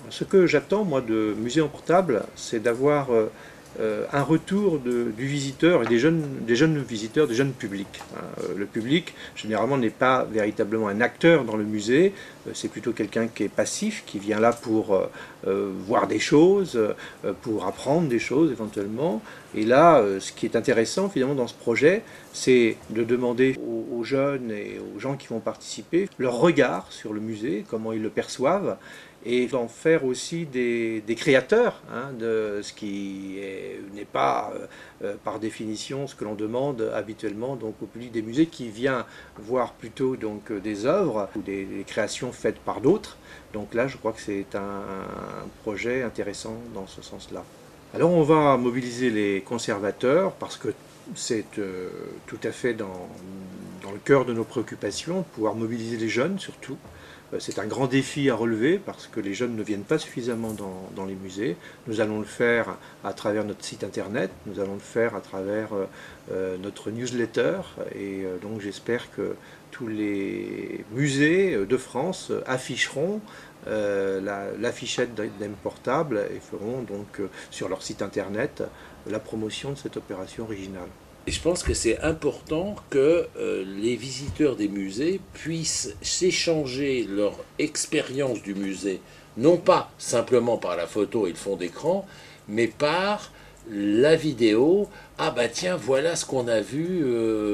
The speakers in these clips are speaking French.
Ce que j'attends, moi, de Musée en portable, c'est d'avoir un retour du visiteur et des jeunes visiteurs, des jeunes publics. Le public, généralement, n'est pas véritablement un acteur dans le musée, c'est plutôt quelqu'un qui est passif, qui vient là pour voir des choses, pour apprendre des choses éventuellement. Et là, ce qui est intéressant finalement dans ce projet, c'est de demander aux jeunes et aux gens qui vont participer leur regard sur le musée, comment ils le perçoivent, et d'en faire aussi des créateurs, hein, de ce qui n'est pas par définition ce que l'on demande habituellement donc, au public des musées qui vient voir plutôt donc, des œuvres ou des créations faites par d'autres. Donc là, je crois que c'est un projet intéressant dans ce sens-là. Alors on va mobiliser les conservateurs parce que c'est tout à fait dans le cœur de nos préoccupations, pouvoir mobiliser les jeunes surtout. C'est un grand défi à relever parce que les jeunes ne viennent pas suffisamment dans les musées. Nous allons le faire à travers notre site internet, nous allons le faire à travers notre newsletter et donc j'espère que tous les musées de France afficheront l'affichette d'M Portable et feront donc sur leur site internet la promotion de cette opération originale. Et je pense que c'est important que les visiteurs des musées puissent s'échanger leur expérience du musée, non pas simplement par la photo et le fond d'écran, mais par la vidéo. Ah bah tiens, voilà ce qu'on a vu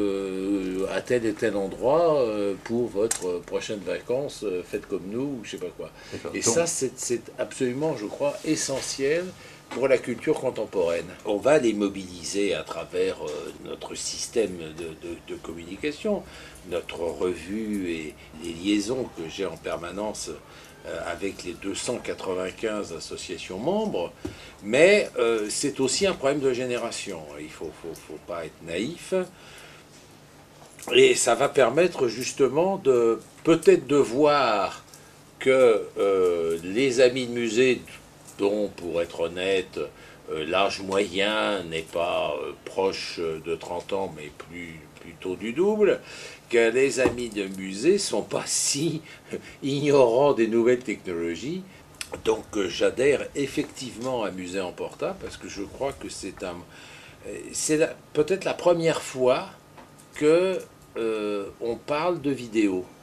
à tel et tel endroit pour votre prochaine vacances, faites comme nous, ou je sais pas quoi. Et ça, c'est absolument, je crois, essentiel pour la culture contemporaine. On va les mobiliser à travers notre système de communication, notre revue et les liaisons que j'ai en permanence avec les 295 associations membres, mais c'est aussi un problème de génération. Il ne faut pas être naïf. Et ça va permettre justement de peut-être de voir que les amis de musée, dont, pour être honnête, l'âge moyen n'est pas proche de 30 ans, mais plutôt du double, que les amis de musée ne sont pas si ignorants des nouvelles technologies. Donc j'adhère effectivement à Musée en portable, parce que je crois que c'est peut-être la première fois que on parle de vidéo.